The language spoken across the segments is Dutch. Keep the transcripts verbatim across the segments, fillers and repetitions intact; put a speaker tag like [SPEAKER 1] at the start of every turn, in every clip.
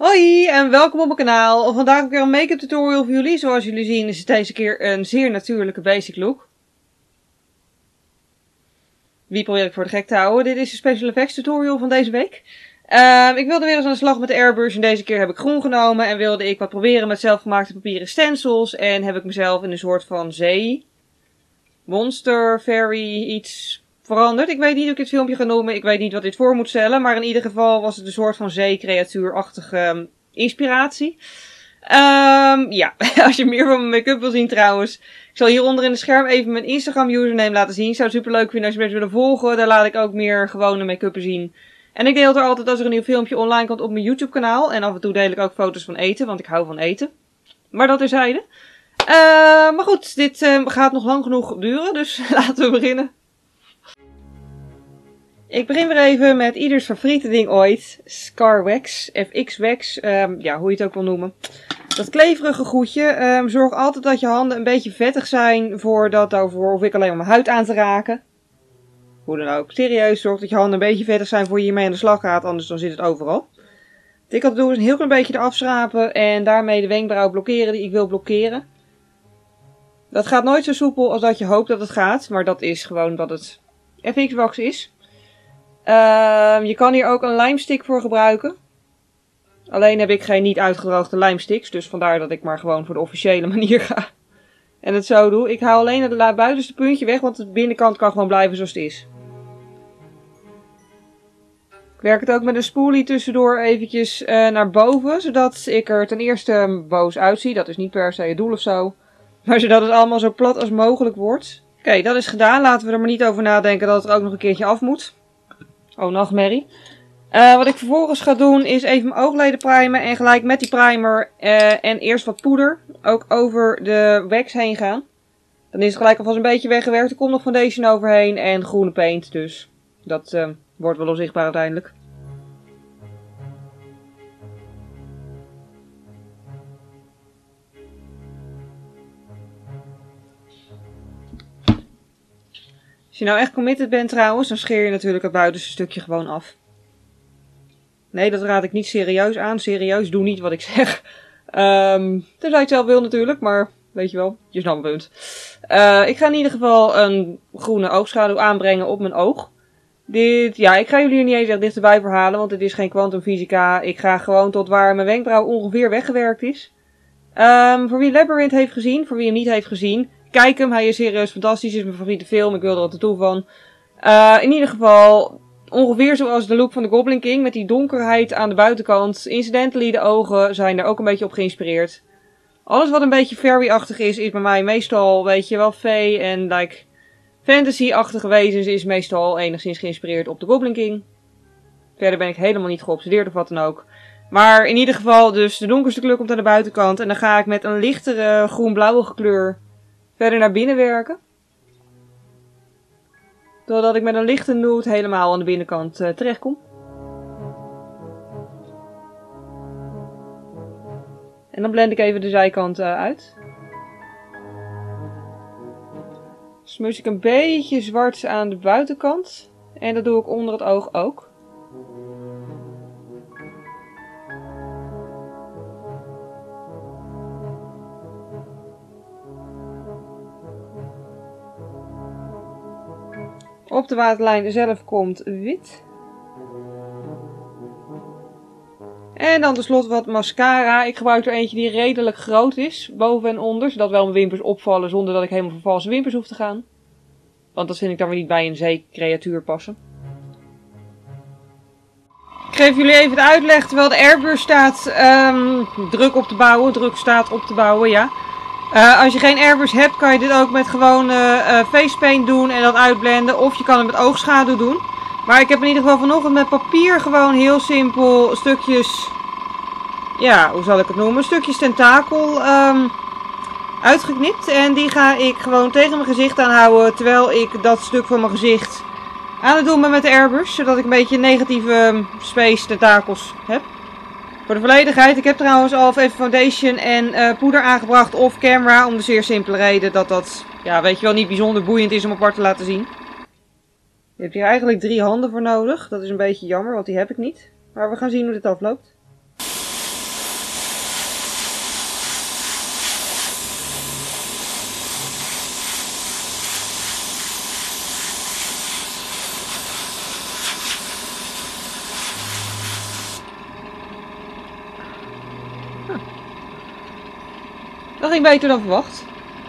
[SPEAKER 1] Hoi en welkom op mijn kanaal. Vandaag heb ik weer een make-up tutorial voor jullie. Zoals jullie zien is het deze keer een zeer natuurlijke basic look. Wie probeer ik voor de gek te houden? Dit is de special effects tutorial van deze week. Uh, ik wilde weer eens aan de slag met de airbrush en deze keer heb ik groen genomen. En wilde ik wat proberen met zelfgemaakte papieren stencils. En heb ik mezelf in een soort van zee, monster, fairy, iets veranderd. Ik weet niet hoe ik dit filmpje ga noemen. Ik weet niet wat dit voor moet stellen. Maar in ieder geval was het een soort van zee-creatuurachtige um, inspiratie. Um, ja, als je meer van mijn make-up wil zien trouwens. Ik zal hieronder in het scherm even mijn Instagram username laten zien. Ik zou het super leuk vinden als je me willen volgen. Daar laat ik ook meer gewone make-up zien. En ik deel er altijd als er een nieuw filmpje online komt op mijn YouTube kanaal. En af en toe deel ik ook foto's van eten, want ik hou van eten. Maar dat terzijde. Uh, maar goed, dit uh, gaat nog lang genoeg duren, dus laten we beginnen. Ik begin weer even met ieders favoriete ding ooit. Scar Wax, F X Wax, um, ja, hoe je het ook wil noemen. Dat kleverige goedje. Um, zorg altijd dat je handen een beetje vettig zijn voordat over hoef ik alleen maar mijn huid aan te raken. Hoe dan ook. Serieus, zorg dat je handen een beetje vettig zijn voor je hiermee aan de slag gaat, anders dan zit het overal. Wat ik altijd doe is een heel klein beetje eraf schrapen en daarmee de wenkbrauw blokkeren die ik wil blokkeren. Dat gaat nooit zo soepel als dat je hoopt dat het gaat, maar dat is gewoon wat het F X Wax is. Uh, je kan hier ook een lijmstick voor gebruiken. Alleen heb ik geen niet uitgedroogde lijmsticks, dus vandaar dat ik maar gewoon voor de officiële manier ga. En het zo doe. Ik haal alleen het buitenste puntje weg, want de binnenkant kan gewoon blijven zoals het is. Ik werk het ook met een spoolie tussendoor eventjes uh, naar boven, zodat ik er ten eerste boos uitzie. Dat is niet per se het doel of zo. Maar zodat het allemaal zo plat als mogelijk wordt. Oké, okay, dat is gedaan. Laten we er maar niet over nadenken dat het er ook nog een keertje af moet. Oh, nachtmerrie. Uh, wat ik vervolgens ga doen is even mijn oogleden primen en gelijk met die primer uh, en eerst wat poeder ook over de wax heen gaan. Dan is het gelijk alvast een beetje weggewerkt. Er komt nog foundation overheen en groene paint, dus dat uh, wordt wel onzichtbaar uiteindelijk. Als je nou echt committed bent trouwens, dan scheer je natuurlijk het buitenste stukje gewoon af. Nee, dat raad ik niet serieus aan. Serieus, doe niet wat ik zeg. Um, tenzij je het zelf wil natuurlijk, maar weet je wel, je snapt mijn punt. Uh, ik ga in ieder geval een groene oogschaduw aanbrengen op mijn oog. Dit, ja, ik ga jullie er niet eens echt dichterbij verhalen, want het is geen kwantumfysica. Ik ga gewoon tot waar mijn wenkbrauw ongeveer weggewerkt is. Um, voor wie Labyrinth heeft gezien, voor wie hem niet heeft gezien, kijk hem. Hij is serieus fantastisch, is mijn favoriete film, ik wil er wat toe van. Uh, in ieder geval ongeveer zoals de look van de Goblin King, met die donkerheid aan de buitenkant. Incidentally, de ogen zijn er ook een beetje op geïnspireerd. Alles wat een beetje fairy-achtig is, is bij mij meestal, weet je wel, fey en like fantasy-achtige wezens is meestal enigszins geïnspireerd op de Goblin King. Verder ben ik helemaal niet geobsedeerd of wat dan ook. Maar in ieder geval, dus de donkerste kleur komt aan de buitenkant. En dan ga ik met een lichtere groen-blauwige kleur verder naar binnen werken. Totdat ik met een lichte nude helemaal aan de binnenkant uh, terechtkom. En dan blend ik even de zijkant uh, uit. Smus ik een beetje zwart aan de buitenkant. En dat doe ik onder het oog ook. Op de waterlijn zelf komt wit. En dan tenslotte wat mascara. Ik gebruik er eentje die redelijk groot is, boven en onder, zodat wel mijn wimpers opvallen zonder dat ik helemaal voor valse wimpers hoef te gaan. Want dat vind ik dan weer niet bij een zeecreatuur passen. Ik geef jullie even de uitleg terwijl de airbrush staat um, druk op te bouwen, druk staat op te bouwen, ja. Uh, als je geen airbrush hebt, kan je dit ook met gewone uh, facepaint doen en dat uitblenden. Of je kan het met oogschaduw doen. Maar ik heb in ieder geval vanochtend met papier gewoon heel simpel stukjes, ja, hoe zal ik het noemen, stukjes tentakel um, uitgeknipt. En die ga ik gewoon tegen mijn gezicht aanhouden terwijl ik dat stuk van mijn gezicht aan het doen ben met de airbrush. Zodat ik een beetje negatieve space tentakels heb. Voor de volledigheid, ik heb trouwens al even foundation en uh, poeder aangebracht off camera. Om de zeer simpele reden dat dat, ja, weet je wel, niet bijzonder boeiend is om apart te laten zien. Je hebt hier eigenlijk drie handen voor nodig. Dat is een beetje jammer, want die heb ik niet. Maar we gaan zien hoe dit afloopt. Dat ging beter dan verwacht.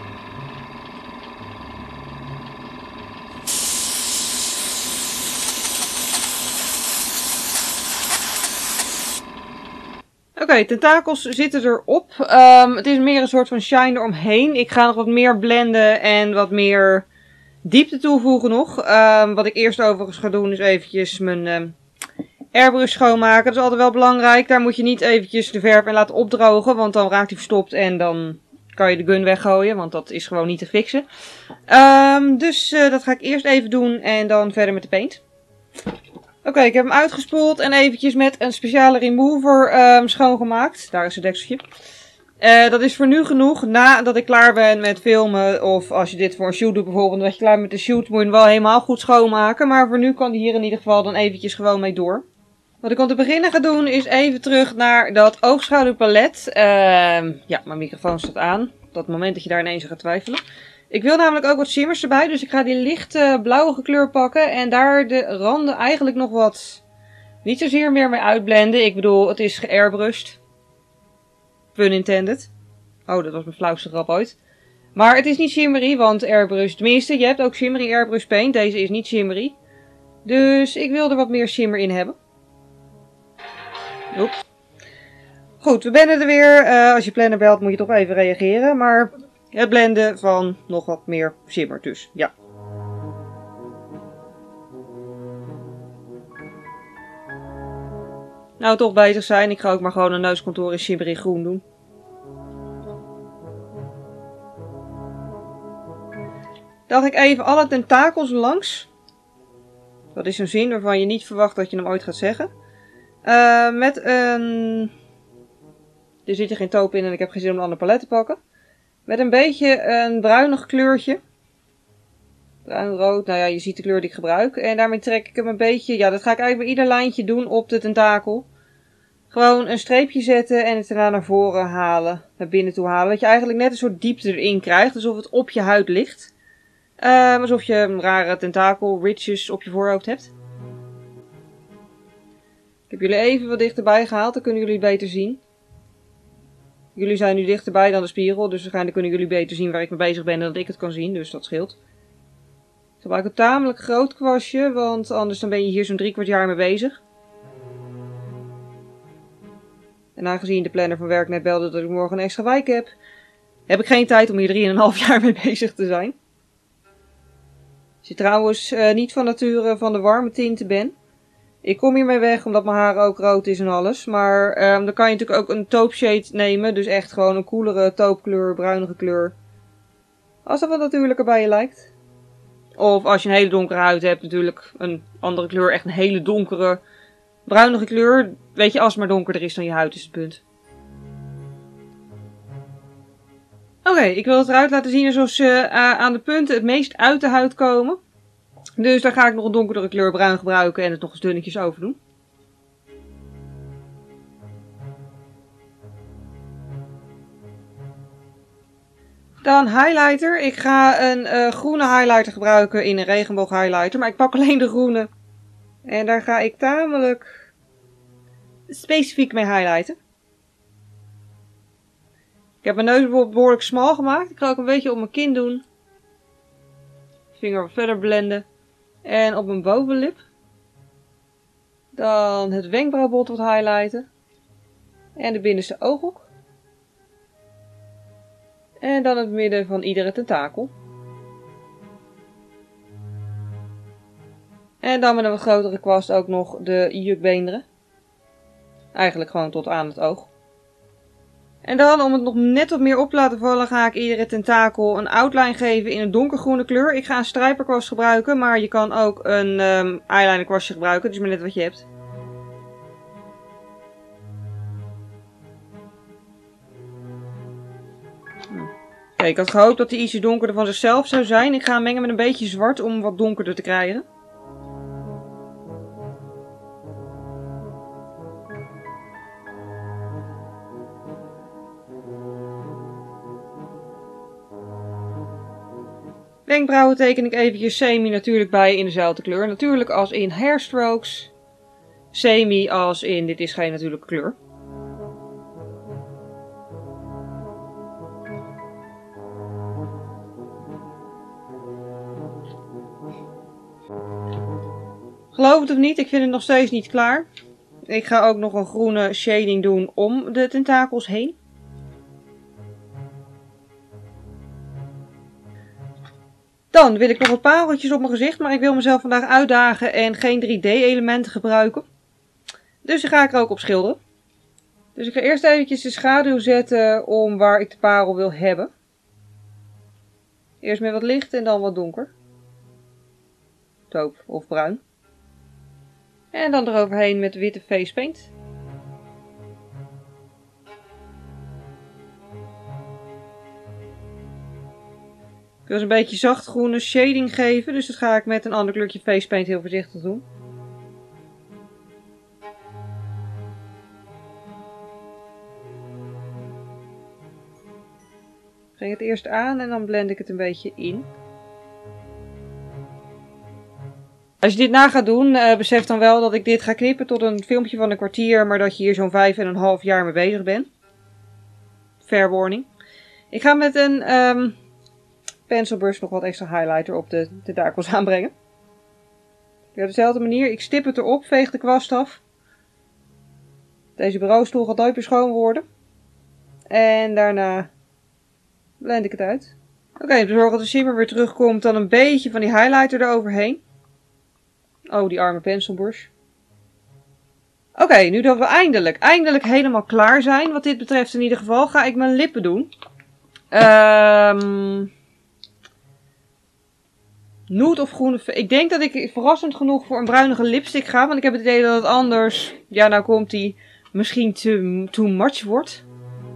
[SPEAKER 1] Oké, okay, tentakels zitten erop. Um, het is meer een soort van shine eromheen. Ik ga nog wat meer blenden en wat meer diepte toevoegen nog. Um, wat ik eerst overigens ga doen is eventjes mijn um, airbrush schoonmaken. Dat is altijd wel belangrijk. Daar moet je niet eventjes de verf in laten opdrogen, want dan raakt hij verstopt en dan kan je de gun weggooien, want dat is gewoon niet te fixen. Um, dus uh, dat ga ik eerst even doen en dan verder met de paint. Oké, okay, ik heb hem uitgespoeld en eventjes met een speciale remover um, schoongemaakt. Daar is het dekseltje. Uh, dat is voor nu genoeg. Nadat ik klaar ben met filmen, of als je dit voor een shoot doet bijvoorbeeld, dat je klaar bent met de shoot, moet je hem wel helemaal goed schoonmaken. Maar voor nu kan die hier in ieder geval dan eventjes gewoon mee door. Wat ik om te beginnen ga doen is even terug naar dat oogschaduwpalet. Uh, ja, mijn microfoon staat aan. Op dat moment dat je daar ineens gaat twijfelen. Ik wil namelijk ook wat shimmers erbij, dus ik ga die lichte blauwige kleur pakken en daar de randen eigenlijk nog wat, niet zozeer meer mee uitblenden. Ik bedoel, het is geairbrushed. Pun intended. Oh, dat was mijn flauwste grap ooit. Maar het is niet shimmery, want airbrush, tenminste, je hebt ook shimmery airbrush paint. Deze is niet shimmery. Dus ik wil er wat meer shimmer in hebben. Oeps. Goed, we blenden er weer. Uh, als je planner belt moet je toch even reageren, maar het blenden van nog wat meer shimmer dus, ja. Nou, toch bezig zijn. Ik ga ook maar gewoon een neuscontour in shimmery groen doen. Dan ga ik even alle tentakels langs. Dat is een zin waarvan je niet verwacht dat je hem ooit gaat zeggen. Uh, met een... Er zit er geen taupe in en ik heb geen zin om een ander palet te pakken. Met een beetje een bruinig kleurtje. Bruin-rood, nou ja, je ziet de kleur die ik gebruik. En daarmee trek ik hem een beetje, ja, dat ga ik eigenlijk bij ieder lijntje doen op de tentakel. Gewoon een streepje zetten en het daarna naar voren halen, naar binnen toe halen. Dat je eigenlijk net een soort diepte erin krijgt, alsof het op je huid ligt. Uh, alsof je een rare tentakel, ridges op je voorhoofd hebt. Ik heb jullie even wat dichterbij gehaald, dan kunnen jullie het beter zien. Jullie zijn nu dichterbij dan de spiegel, dus waarschijnlijk kunnen jullie beter zien waar ik mee bezig ben en dat ik het kan zien, dus dat scheelt. Ik gebruik een tamelijk groot kwastje, want anders dan ben je hier zo'n drie kwart jaar mee bezig. En aangezien de planner van werk net belde dat ik morgen een extra wijk heb, heb ik geen tijd om hier drieënhalf jaar mee bezig te zijn. Als je trouwens uh, niet van nature van de warme tinten bent, ik kom hiermee weg omdat mijn haar ook rood is en alles. Maar um, dan kan je natuurlijk ook een taupe shade nemen. Dus echt gewoon een koelere taupekleur, bruinige kleur. Als dat wat natuurlijker bij je lijkt. Of als je een hele donkere huid hebt natuurlijk een andere kleur. Echt een hele donkere, bruinige kleur. Weet je, als het maar donkerder is dan je huid is het punt. Oké, okay, ik wil het eruit laten zien alsof ze uh, aan de punten het meest uit de huid komen. Dus daar ga ik nog een donkerdere kleur bruin gebruiken en het nog eens dunnetjes over doen. Dan highlighter. Ik ga een uh, groene highlighter gebruiken in een regenboog highlighter. Maar ik pak alleen de groene. En daar ga ik tamelijk specifiek mee highlighten. Ik heb mijn neus bijvoorbeeld behoorlijk smal gemaakt. Ik ga ook een beetje op mijn kin doen. Vinger wat verder blenden. En op mijn bovenlip. Dan het wenkbrauwbot wat highlighten. En de binnenste ooghoek. En dan het midden van iedere tentakel. En dan met een wat grotere kwast ook nog de jukbeenderen. Eigenlijk gewoon tot aan het oog. En dan, om het nog net wat meer op te laten vallen, ga ik iedere tentakel een outline geven in een donkergroene kleur. Ik ga een strijperkwast gebruiken, maar je kan ook een um, eyeliner kwastje gebruiken. Dus maar net wat je hebt. Kijk, ik had gehoopt dat hij ietsje donkerder van zichzelf zou zijn. Ik ga hem mengen met een beetje zwart om hem wat donkerder te krijgen. Wenkbrauwen teken ik eventjes semi natuurlijk bij in dezelfde kleur. Natuurlijk als in hairstrokes. Semi als in dit is geen natuurlijke kleur. Geloof het of niet, ik vind het nog steeds niet klaar. Ik ga ook nog een groene shading doen om de tentakels heen. Dan wil ik nog wat pareltjes op mijn gezicht, maar ik wil mezelf vandaag uitdagen en geen drie D elementen gebruiken. Dus die ga ik er ook op schilderen. Dus ik ga eerst eventjes de schaduw zetten om waar ik de parel wil hebben. Eerst met wat licht en dan wat donker. Taupe of bruin. En dan eroverheen met witte face paint. Ik wil ze een beetje zachtgroene shading geven, dus dat ga ik met een ander kleurtje face paint heel voorzichtig doen. Ik breng het eerst aan en dan blend ik het een beetje in. Als je dit na gaat doen, uh, besef dan wel dat ik dit ga knippen tot een filmpje van een kwartier, maar dat je hier zo'n vijf en een half jaar mee bezig bent. Fair warning. Ik ga met een um, pencilbrush nog wat extra highlighter op de tentakels aanbrengen. Op dezelfde manier, ik stip het erop, veeg de kwast af. Deze bureaustoel gaat nooit meer schoon worden. En daarna blend ik het uit. Oké, okay, zorg dat de shimmer weer terugkomt, dan een beetje van die highlighter eroverheen. Oh, die arme pencilbrush. Oké, okay, nu dat we eindelijk, eindelijk helemaal klaar zijn, wat dit betreft in ieder geval, ga ik mijn lippen doen. Um, nude of groene. Ik denk dat ik verrassend genoeg voor een bruinige lipstick ga, want ik heb het idee dat het anders, ja nou komt die, misschien too, too much wordt.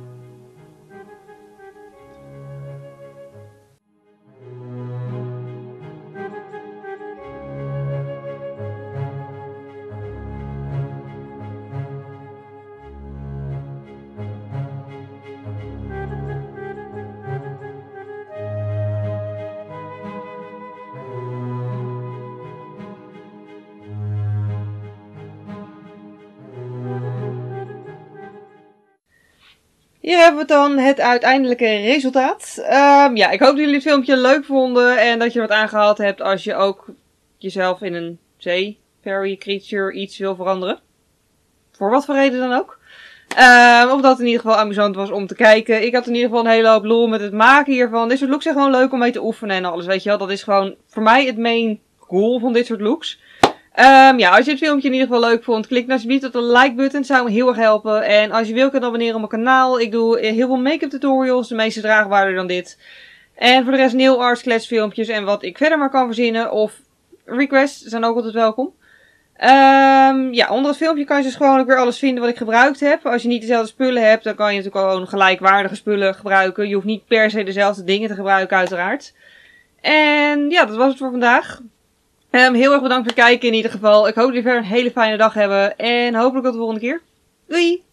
[SPEAKER 1] Hier hebben we dan het uiteindelijke resultaat. Um, ja, ik hoop dat jullie het filmpje leuk vonden en dat je er wat aangehaald hebt als je ook jezelf in een zee, fairy, creature, iets wil veranderen. Voor wat voor reden dan ook. Um, of dat het in ieder geval amusant was om te kijken. Ik had in ieder geval een hele hoop lol met het maken hiervan. Dit soort looks zijn gewoon leuk om mee te oefenen en alles, weet je wel. Dat is gewoon voor mij het main goal van dit soort looks. Um, ja, als je het filmpje in ieder geval leuk vond, klik dan alsjeblieft op de like button. Het zou me heel erg helpen. En als je wil, kan je abonneren op mijn kanaal. Ik doe heel veel make-up tutorials. De meeste draagbaarder dan dit. En voor de rest nail art, kletsfilmpjes en wat ik verder maar kan verzinnen. Of requests zijn ook altijd welkom. Um, ja, onder het filmpje kan je dus gewoon ook weer alles vinden wat ik gebruikt heb. Als je niet dezelfde spullen hebt, dan kan je natuurlijk gewoon gelijkwaardige spullen gebruiken. Je hoeft niet per se dezelfde dingen te gebruiken, uiteraard. En ja, dat was het voor vandaag. Um, heel erg bedankt voor het kijken in ieder geval. Ik hoop dat jullie verder een hele fijne dag hebben. En hopelijk tot de volgende keer. Doei!